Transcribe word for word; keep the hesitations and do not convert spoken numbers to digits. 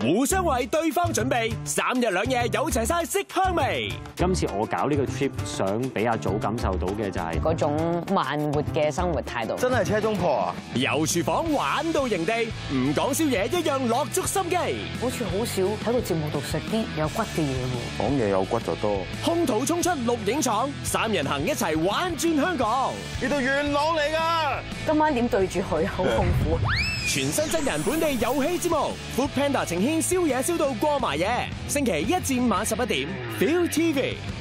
互相為對方準備，三日兩夜有齊晒色香味。 今次我搞呢個 trip， 想俾阿祖感受到嘅就係嗰種慢活嘅生活態度。 真係車中泊啊！ 由廚房玩到營地，唔講宵夜一樣落足心機。 好似好少喺個節目度食啲有骨嘅嘢喎。 講嘢有骨就多。 空肚衝出錄影廠，三人行一齊玩轉香港。 呢度元朗嚟㗎。 今晚點對住佢？好痛苦。 全新真人本地遊戲節目 ，Food Panda 呈獻宵夜燒到過埋夜。星期一至五晚十一點 ，Feel T V。